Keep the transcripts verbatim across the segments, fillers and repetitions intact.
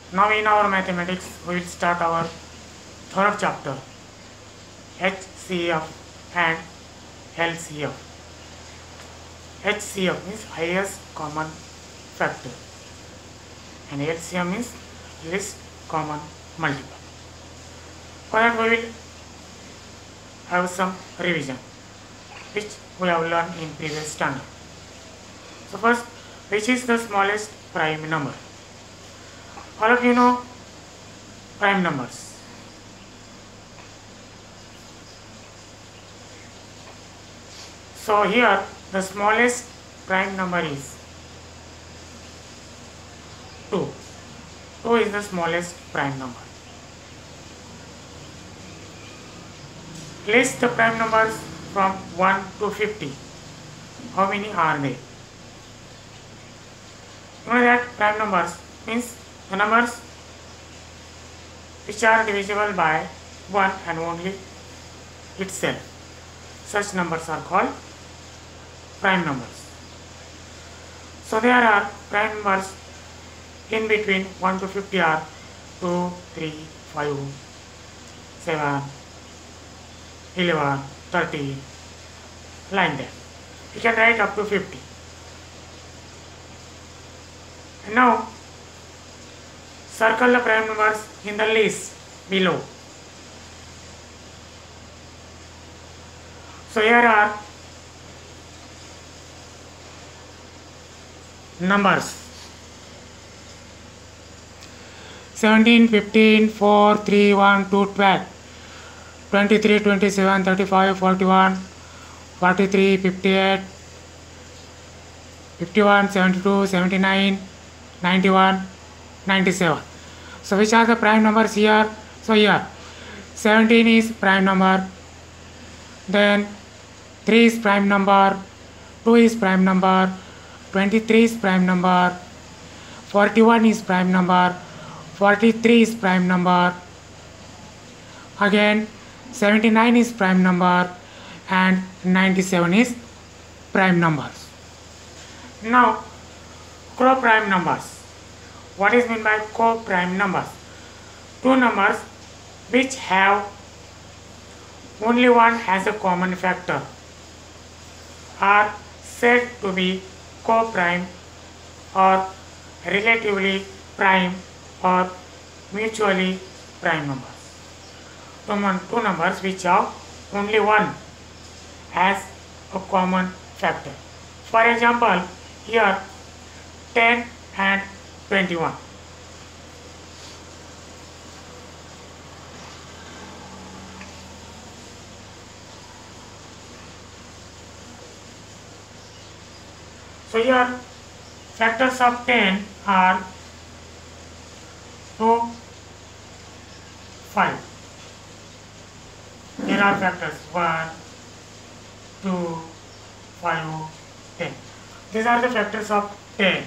Now in our mathematics we will start our third chapter, H C F and L C F. H C F means highest common factor and L C M means least common multiple. For that we will have some revision which we have learned in previous standard. So first, which is the smallest prime number? All of you know prime numbers. So here the smallest prime number is two. two is the smallest prime number. List the prime numbers from one to fifty. How many are they? You know that prime numbers means the numbers which are divisible by one and only itself. Such numbers are called prime numbers. So there are prime numbers in between one to fifty are two, three, five, seven, eleven, thirty, like that. You can write up to fifty. And now circle the prime numbers in the list below. So here are numbers seventeen, fifteen, four, three, one, two, twelve, twenty-three, twenty-seven, thirty-five, forty-one, forty-three, fifty-eight, fifty-one, seventy-two, seventy-nine, ninety-one, ninety-seven. So which are the prime numbers here? So here seventeen is prime number, then three is prime number, two is prime number, twenty-three is prime number, forty-one is prime number, forty-three is prime number, again seventy-nine is prime number, and ninety-seven is prime numbers. Now co-prime numbers. What is meant by co-prime numbers? Two numbers which have only one as a common factor are said to be co-prime or relatively prime or mutually prime numbers. Two, two numbers which have only one as a common factor. For example, here ten and twenty-one. So here factors of ten are two, five. There are factors one, two, five, ten. These are the factors of ten.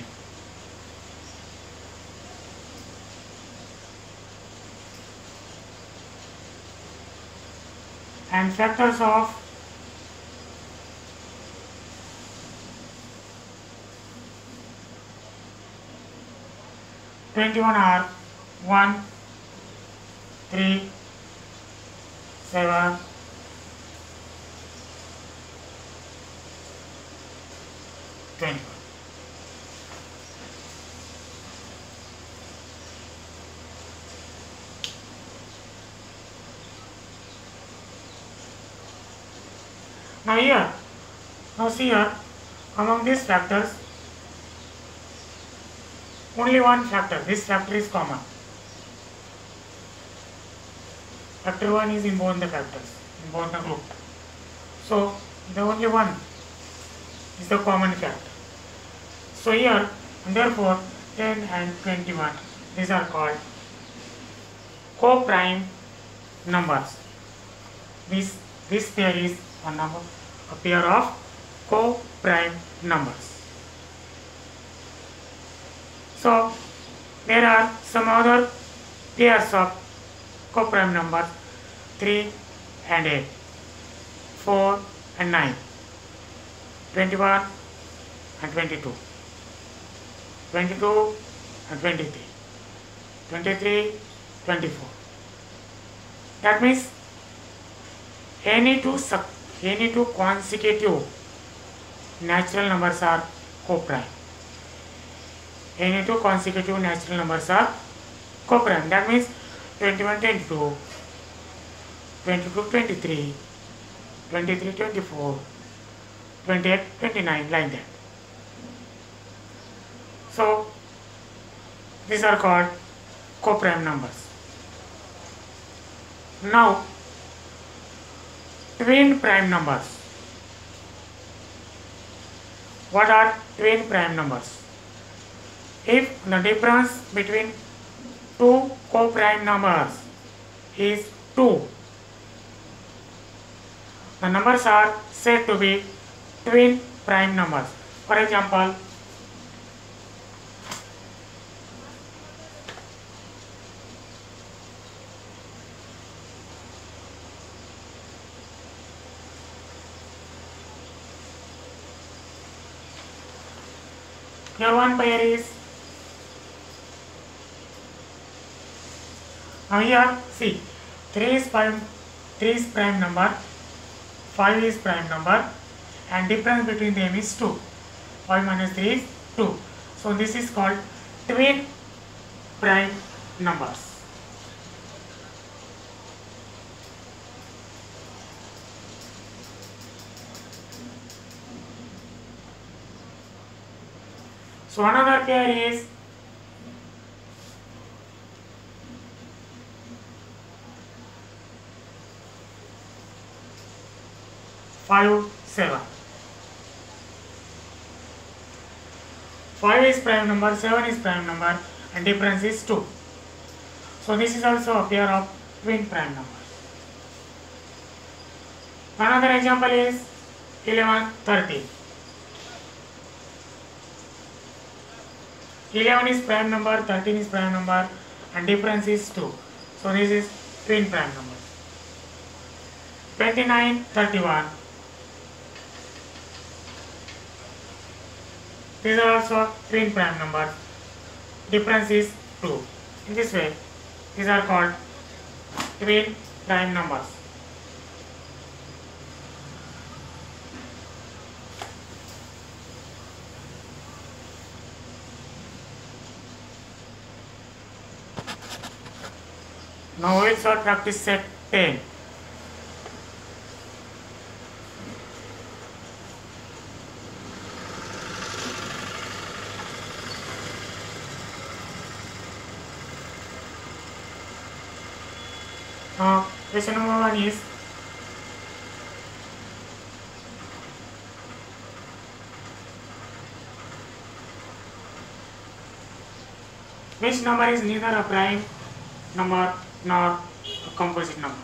And factors of twenty-one are one, three, seven, twenty-one. Now here, now see here, among these factors, only one factor, this factor is common. Factor one is in both the factors, in both the group. So the only one is the common factor. So here, and therefore ten and twenty-one, these are called co-prime numbers. This, this pair is a number, a pair of co-prime numbers. So there are some other pairs of co-prime numbers, three and eight, four and nine, twenty-one and twenty-two, twenty-two and twenty-three, twenty-three, twenty-four. That means any two any two consecutive natural numbers are co-prime. Any two consecutive natural numbers are co-prime. That means twenty-one, twenty-two, twenty-two, twenty-three, twenty-three, twenty-four, twenty-eight, twenty-nine, like that. So these are called co-prime numbers. Now twin prime numbers. What are twin prime numbers? If the difference between two co-prime numbers is two, the numbers are said to be twin prime numbers. For example, here one pair is, now here see, three is prime, three is prime number, five is prime number, and difference between them is two. five minus three is two. So this is called twin prime numbers. So another pair is five, seven. five is prime number, seven is prime number, and difference is two. So this is also a pair of twin prime numbers. Another example is eleven, thirteen. eleven is prime number, thirteen is prime number, and difference is two. So this is twin prime number. twenty-nine, thirty-one. These are also twin prime numbers. Difference is two. In this way, these are called twin prime numbers. Now we will start practice set ten. Now question number one is which number is neither a prime number nor a composite number?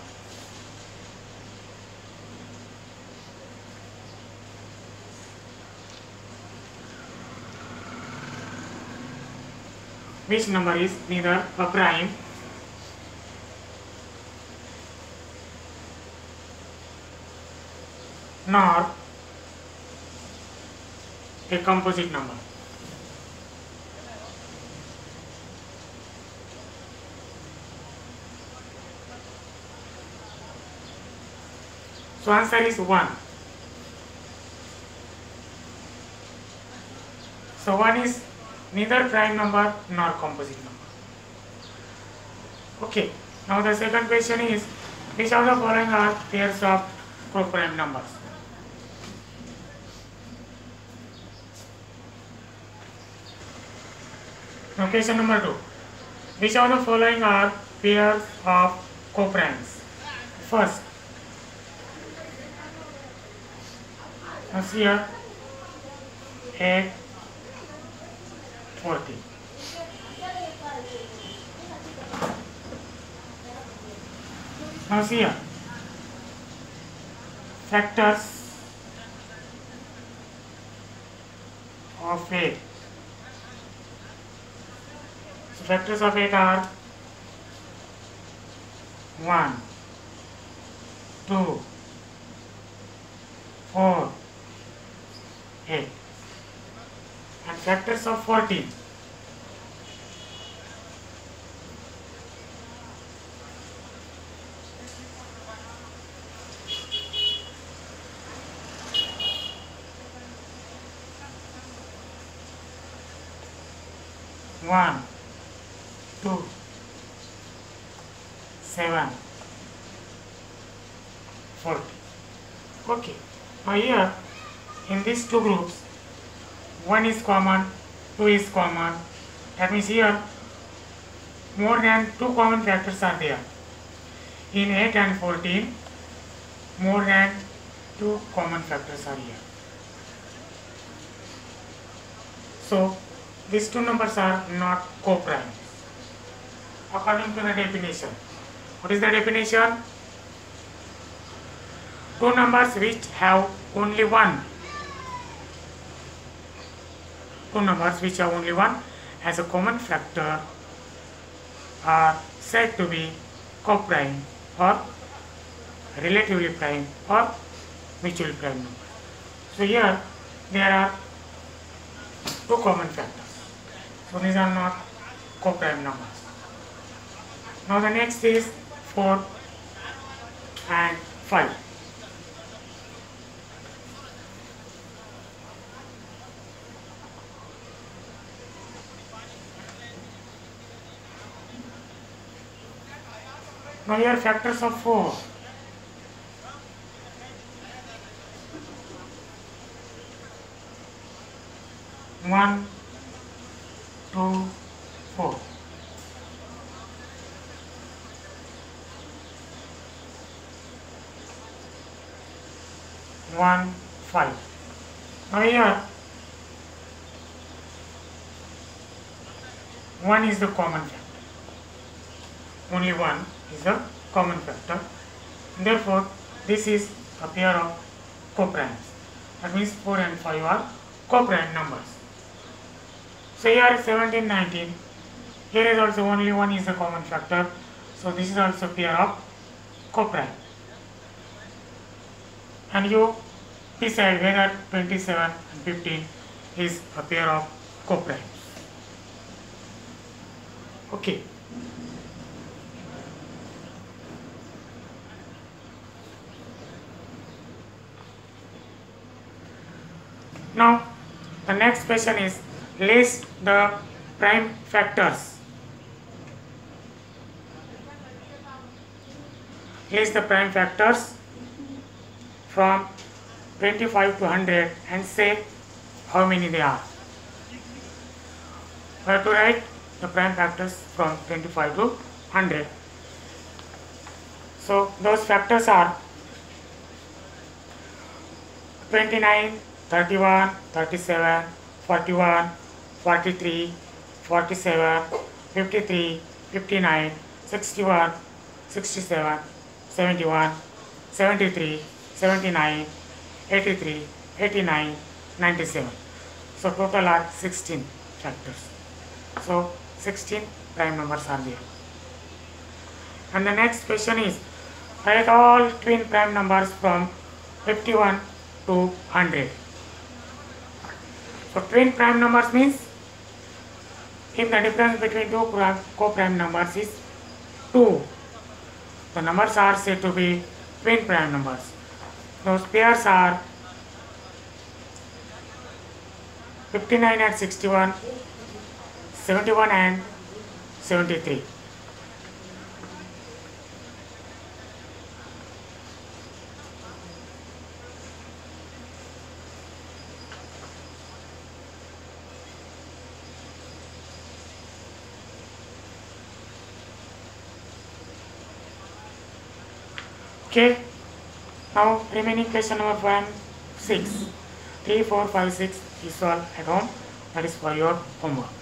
Which number is neither a prime nor a composite number? So answer is one. So one is neither prime number nor composite number. Okay. Now the second question is which of the following are pairs of co-prime numbers? Now question number two. Which of the following are pairs of co-primes? First, now see here eight, forty. Now see here factors of eight. So factors of eight are one, two, four, eight. And factors of fourteen. one, two, seven, forty. Okay. Now here in these two groups, one is common, two is common. That means here more than two common factors are there. In eight and fourteen, more than two common factors are here. So these two numbers are not co-prime according to the definition. What is the definition? Two numbers which have only one. Two numbers which have only one as a common factor are said to be co-prime or relatively prime or mutual prime number. So here there are two common factors. So these are not co-prime numbers. Now the next is four and five. Now here factors of four. One, two, four. One, five. Now here one is the common factor. Only one is the common factor. Therefore, this is a pair of co-primes. That means four and five are co-prime numbers. So here seventeen, nineteen. Here is also only one is a common factor. So this is also a pair of co-prime. And you decide whether twenty-seven and fifteen is a pair of co-primes. Okay. Now the next question is list the prime factors. List the prime factors from twenty-five to one hundred and say how many they are. We have to write the prime factors from twenty-five to one hundred. So those factors are twenty-nine, thirty-one, thirty-seven, forty-one, forty-three, forty-seven, fifty-three, fifty-nine, sixty-one, sixty-seven, seventy-one, seventy-three, seventy-nine, eighty-three, eighty-nine, ninety-seven. So total are sixteen factors. So sixteen prime numbers are there. And the next question is write all twin prime numbers from fifty-one to one hundred. So twin prime numbers means if the difference between two co-prime numbers is two, the numbers are said to be twin prime numbers. Those pairs are fifty-nine and sixty-one, seventy-one and seventy-three. Okay, now remaining question number five and six. three, four, five, six is all at home. That is for your homework.